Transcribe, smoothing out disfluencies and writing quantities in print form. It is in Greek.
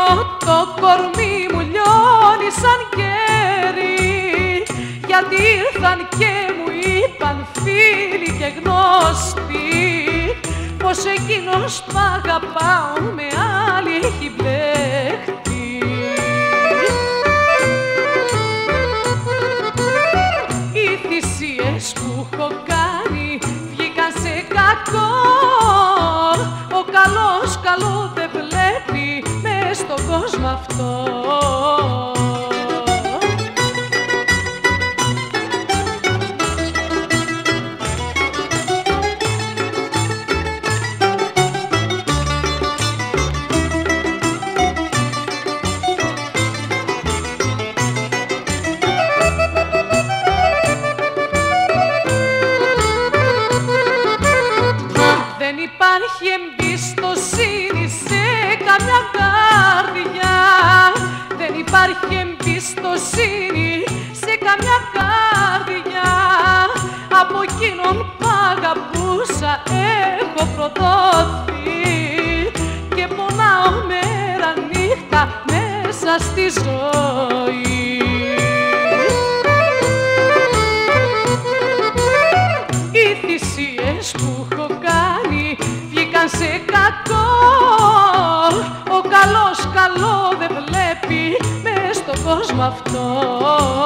το κορμί μου λιώνει σαν κέρι, γιατί ήρθαν και μου είπαν φίλοι και γνώστοι πως εκείνος μ' αγαπάω με άλλη έχει μπλεχτεί. Οι θυσίες που έχω κάνει βγήκαν σε κακό, ο καλός καλό δεν βλέπει μες στον κόσμο αυτό. Δεν υπάρχει εμπιστοσύνη σε καμιά καρδιά, δεν υπάρχει εμπιστοσύνη σε καμιά καρδιά. Από εκείνον που αγαπούσα έχω προδόθη και πονάω μέρα νύχτα μέσα στη ζωή. Οι θυσίες που έχω κάνει βγήκαν σε κακό, ο καλός καλό δεν βλέπει μες στον κόσμο αυτό.